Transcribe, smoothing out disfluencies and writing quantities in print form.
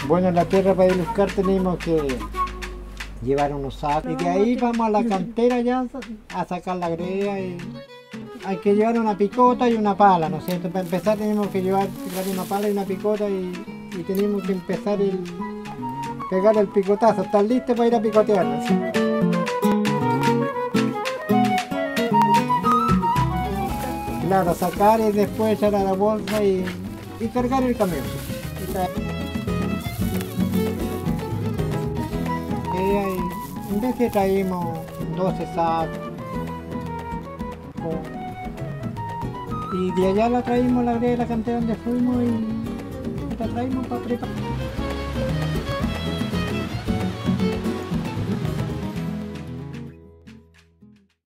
Bueno, en la tierra para iluscar tenemos que llevar unos sacos y de ahí vamos a la cantera ya a sacar la greda y hay que llevar una picota y una pala, ¿no es cierto? Para empezar tenemos que llevar una pala y una picota y tenemos que empezar pegar el picotazo, estar listos para ir a picotear, ¿no? Claro, sacar y después echar a la bolsa y cargar el camión. En vez que traímos 12 sacos y de allá la traímos la cantidad donde fuimos y la traímos para preparar.